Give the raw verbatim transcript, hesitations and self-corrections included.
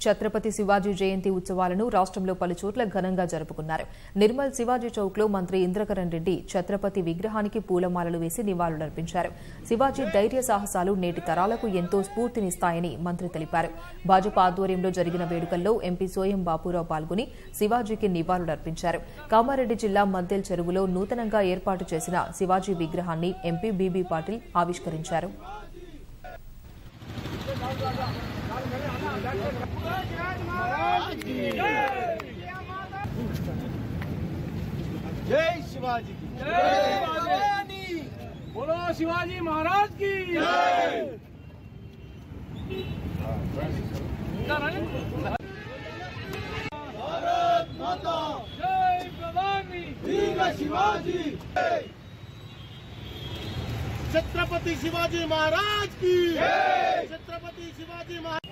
ఛత్రపతి శివాజీ జయంతి ఉత్సవాలను రాష్ట్రంలో పలుచోట్ల ఘనంగా జరుపుకున్నారు. నిర్మల్ శివాజీ చౌక్లో మంత్రి ఇంద్రకరణ్ రెడ్డి ఛత్రపతి విగ్రహానికి పూలమాలలు వేసి నివాళులర్పించారు. శివాజీ ధైర్య సాహసాలు నేటి తరాలకు ఎంతో స్ఫూర్తినిస్తాయని మంత్రి తెలిపారు. భాజపా ఆధ్వర్యంలో జరిగిన వేడుకల్లో ఎంపీ సోయం బాపురావు పాల్గొని శివాజీకి నివాళులర్పించారు. కామారెడ్డి జిల్లా మద్దెల్ చెరువులో నూతనంగా ఏర్పాటు చేసిన శివాజీ విగ్రహాన్ని ఎంపీ బీబీ పాటిల్ ఆవిష్కరించారు. जय शिवाजी की जय, बोलो शिवाजी महाराज की जय। भारत माता जय, प्रधानी वीर शिवाजी, छत्रपति शिवाजी महाराज की जय, छत्रपति शिवाजी महाराज।